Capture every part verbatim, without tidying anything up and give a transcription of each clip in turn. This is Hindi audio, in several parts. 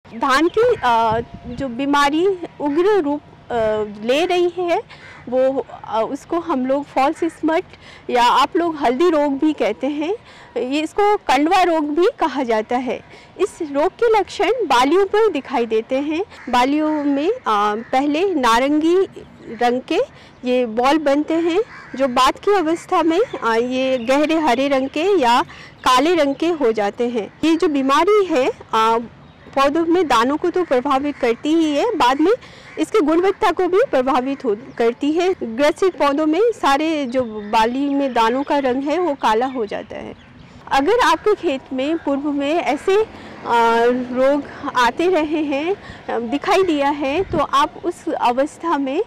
धान की जो बीमारी उग्र रूप ले रही है वो उसको हम लोग फॉल्स स्मट या आप लोग हल्दी रोग भी कहते हैं, ये इसको कंडवा रोग भी कहा जाता है। इस रोग के लक्षण बालियों पर दिखाई देते हैं। बालियों में पहले नारंगी रंग के ये बॉल बनते हैं, जो बाद की अवस्था में ये गहरे हरे रंग के या काले रंग के हो जाते हैं। ये जो बीमारी है पौधों में दानों को तो प्रभावित करती ही है, बाद में इसकी गुणवत्ता को भी प्रभावित हो करती है। ग्रसित पौधों में सारे जो बाली में दानों का रंग है वो काला हो जाता है। अगर आपके खेत में पूर्व में ऐसे रोग आते रहे हैं, दिखाई दिया है, तो आप उस अवस्था में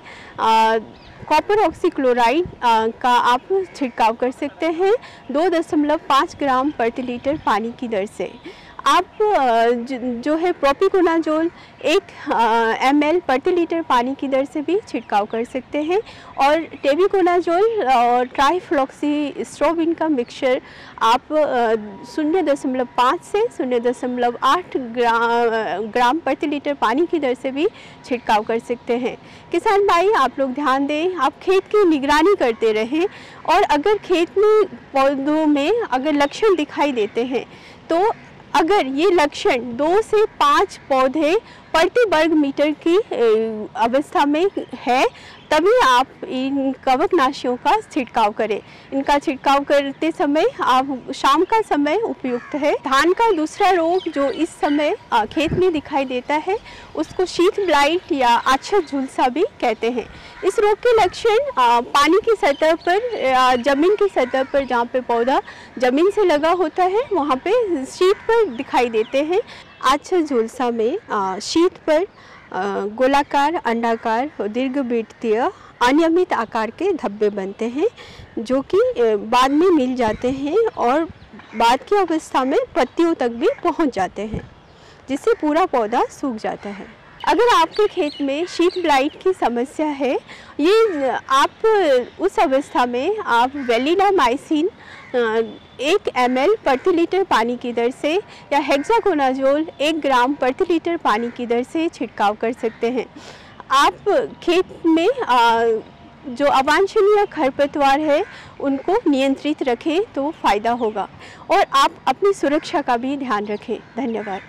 कॉपर ऑक्सीक्लोराइड का आप छिड़काव कर सकते हैं दो दशमलव पाँच ग्राम प्रति लीटर पानी की दर से। आप जो है प्रोपिकोनाजोल एक एम एल प्रति लीटर पानी की दर से भी छिड़काव कर सकते हैं, और टेबिकोनाजोल और ट्राइफ्लॉक्सीस्ट्रोबिन का मिक्सचर आप शून्य दशमलव पाँच से शून्य दशमलव आठ ग्राम ग्राम प्रति लीटर पानी की दर से भी छिड़काव कर सकते हैं। किसान भाई आप लोग ध्यान दें, आप खेत की निगरानी करते रहें, और अगर खेत में पौधों में अगर लक्षण दिखाई देते हैं तो अगर ये लक्षण दो से पाँच पौधे प्रति वर्ग मीटर की अवस्था में है, तभी आप इन कवकनाशियों का छिड़काव करें। इनका छिड़काव करते समय आप शाम का समय उपयुक्त है। धान का दूसरा रोग जो इस समय खेत में दिखाई देता है उसको शीत ब्लाइट या आछत झुलसा भी कहते हैं। इस रोग के लक्षण पानी की सतह पर, जमीन की सतह पर जहाँ पे पौधा जमीन से लगा होता है वहाँ पे शीत पर दिखाई देते हैं। आछत झुलसा में शीत पर गोलाकार, अंडाकार, दीर्घवृत्तीय अनियमित आकार के धब्बे बनते हैं, जो कि बाद में मिल जाते हैं और बाद की अवस्था में पत्तियों तक भी पहुंच जाते हैं, जिससे पूरा पौधा सूख जाता है। अगर आपके खेत में शीत ब्लाइट की समस्या है, ये आप उस अवस्था में आप वेलिडामाइसिन एक एम एल प्रति लीटर पानी की दर से या हेक्साकोनाजोल एक ग्राम प्रति लीटर पानी की दर से छिड़काव कर सकते हैं। आप खेत में जो अवांछनीय खरपतवार है उनको नियंत्रित रखें तो फ़ायदा होगा, और आप अपनी सुरक्षा का भी ध्यान रखें। धन्यवाद।